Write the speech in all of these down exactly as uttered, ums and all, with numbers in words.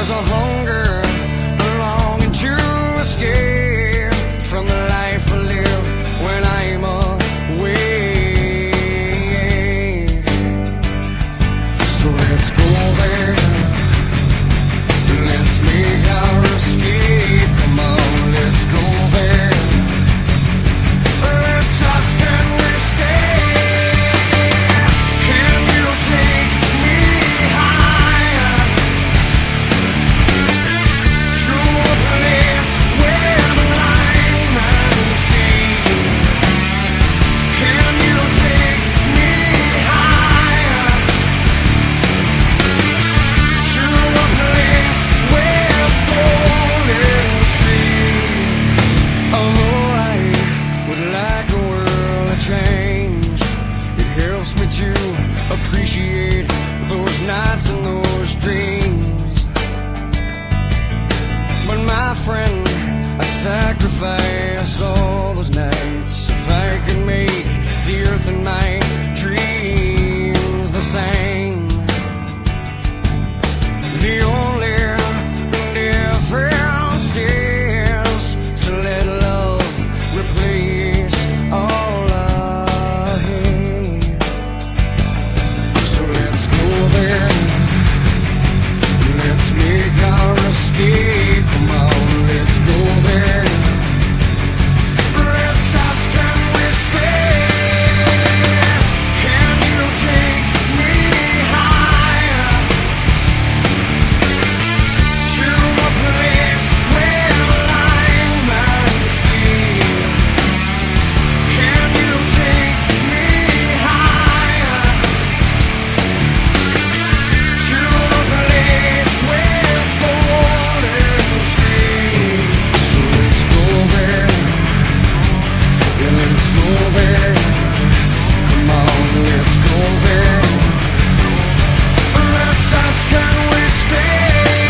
There's a hunger, a longing to escape from the life I live when I'm away. So let's go there, let's make our escape. Come on, let's go there. Let's just can we stay? Can you take me higher to a place where the line and sea? Can you take me higher to a place with golden streams? Although I would like a world of change, it helps me to appreciate those nights and those dreams. But my friend, I'd sacrifice all those nights if I could make the earth and my dreams the same. The only difference is to let love replace all I hate. So let's go there, let's make our escape. Come on, let's go there. Let's ask, can we stay? Can you take me higher to a place where line and sea? Can you take me higher to a place with golden streams? So let's go there, yeah, let's go there. Come on, let's go there. Let's ask, can we stay?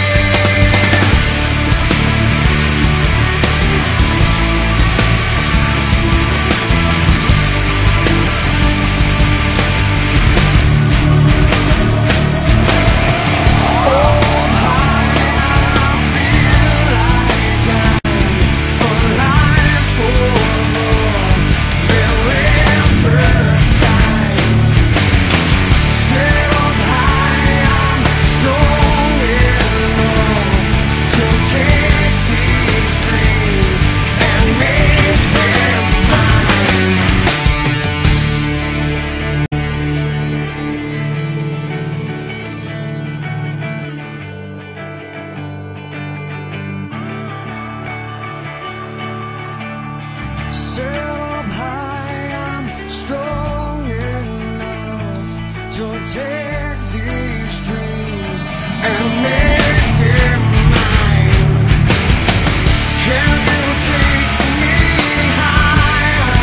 Set up high, I'm strong enough to take these dreams and make them mine. Can you take me higher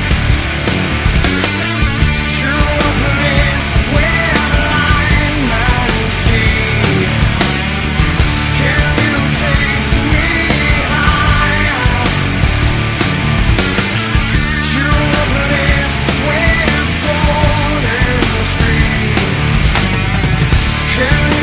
to a place where line and sea? Can you take me higher to a place with golden streams? Can